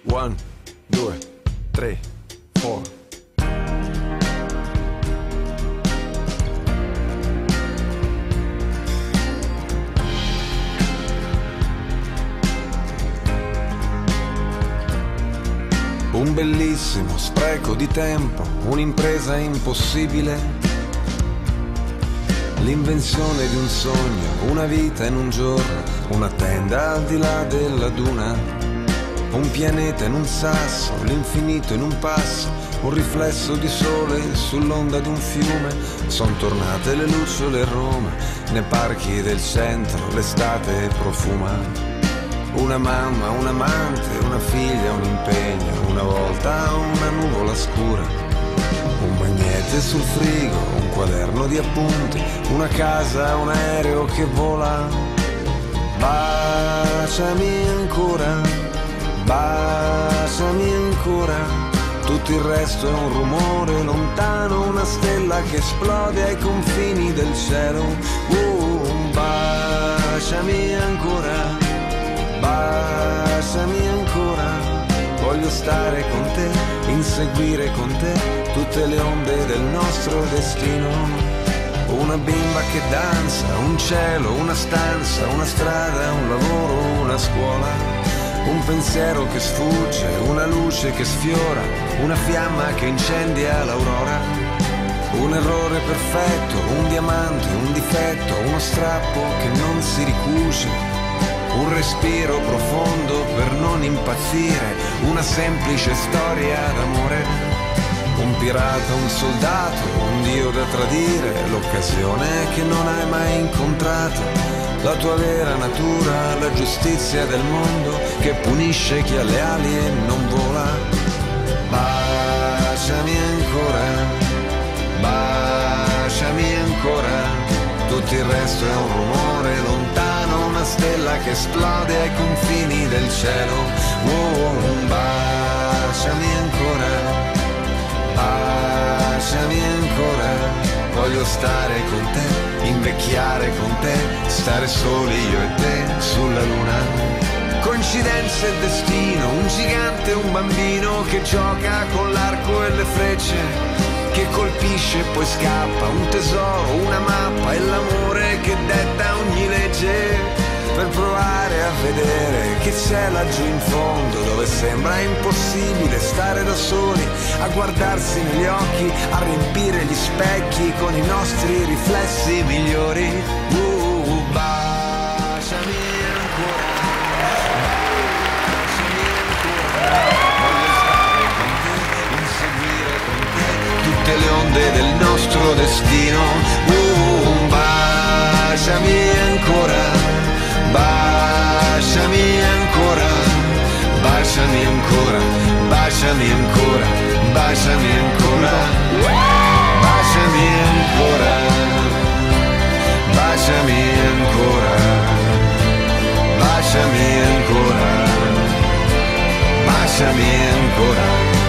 1, 2, 3, 4. Un bellissimo spreco di tempo, un'impresa impossibile, l'invenzione di un sogno, una vita in un giorno, una tenda al di là della duna, un pianeta in un sasso, l'infinito in un passo, un riflesso di sole sull'onda di un fiume. Son tornate le lucciole a Roma, nei parchi del centro l'estate profuma. Una mamma, un amante, una figlia, un impegno, una volta una nuvola scura, un magnete sul frigo, un quaderno di appunti, una casa, un aereo che vola. Baciami ancora, baciami ancora, tutto il resto è un rumore lontano, una stella che esplode ai confini del cielo. Baciami ancora, baciami ancora, voglio stare con te, inseguire con te tutte le onde del nostro destino. Una bimba che danza, un cielo, una stanza, una strada, un lavoro, una scuola, un pensiero che sfugge, una luce che sfiora, una fiamma che incendia l'aurora. Un errore perfetto, un diamante, un difetto, uno strappo che non si ricuce, un respiro profondo per non impazzire, una semplice storia d'amore, un pirata, un soldato, un dio da tradire, l'occasione che non hai mai incontrato, la tua vera natura, la giustizia del mondo che punisce chi ha le ali e non vola. Baciami ancora, baciami ancora, tutto il resto è un rumore lontano, una stella che esplode ai confini del cielo. Baciami ancora, baciami ancora, voglio stare con te, invecchiare con te, stare soli io e te sulla luna. Coincidenze e destino, un gigante e un bambino che gioca con l'arco e le frecce, che colpisce e poi scappa, un tesoro, una mappa e l'amore che detta ogni legge, per provare a vedere che c'è laggiù in fondo, dove sembra impossibile stare da soli, a guardarsi negli occhi, a riempire gli specchi con i nostri riflessi migliori. Baciami ancora, baciami ancora, voglio stare con te, inseguire con te tutte le onde del nostro destino. Baciami ancora, baciami ancora, baciami ancora, baciami ancora, baciami ancora, baciami ancora, baciami ancora, baciami ancora, baciami ancora.